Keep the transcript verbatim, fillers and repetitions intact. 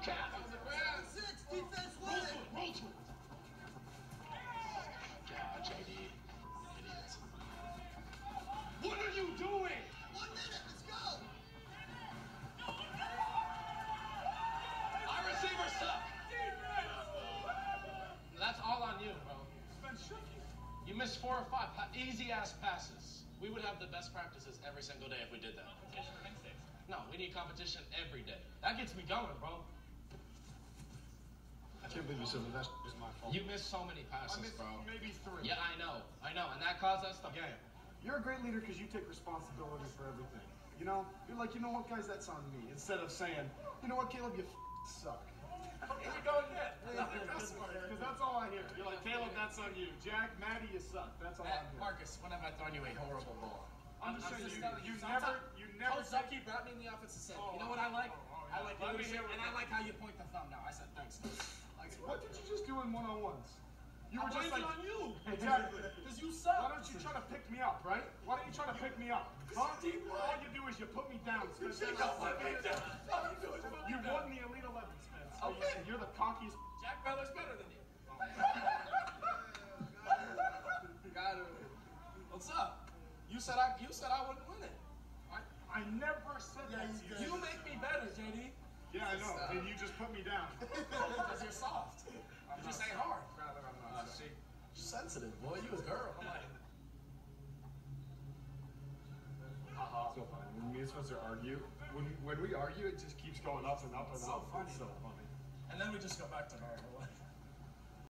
Cap. Six, defense Roll win. to it, roll to it. God, J D. Idiots. What are you doing? One minute, let's go. Our receivers suck. That's all on you, bro. You missed four or five easy-ass passes. We would have the best practices every single day if we did that. Competition or instincts? No, we need competition every day. That gets me going, bro. I can't believe you said that. That's just my fault. You missed so many passes, I missed bro. maybe three. Yeah, I know. I know. And that caused us the game. You're a great leader because you take responsibility for everything. You know? You're like, you know what, guys, that's on me. Instead of saying, you know what, Caleb, you f- suck. Here we go again. That's smart, because that's all I hear. You're like, Caleb, that's on you. Jack, Maddie, you suck. That's all I hear. Marcus, when have I thrown you a horrible ball? I'm just saying, just you, telling you sometimes- never, you never. Coach Zucky brought me in the office and said, Oh, you know what I like? oh, oh, I like Let me leadership, hear and what I you- like how you point the thumb now. I said, thanks. I said, What did you just do in one-on-ones? You were I just blamed like, it on you. Exactly. Because you Why suck. don't you try to pick me up, right? Why don't you try to pick me up? Huh? All you do is you put me down. Spence. You don't let me down. All you do is put me You down. won the Elite Eleven, Spence. So Okay. You're the cockiest. Jack Beller's better than you. Got it. What's up? You said I. You said I wouldn't win it. I, I never said that to you. you make me better, J D. Yeah, I know. And you just put me down. Because you're soft. You just ain't hard. Rather, I'm Uh, not. she, she's sensitive, boy. You a girl. I'm like, Haha. So funny. When me and Spencer argue, when when we argue, it just keeps going up and up and so up. funny. It's so funny. and then we just go back to normal.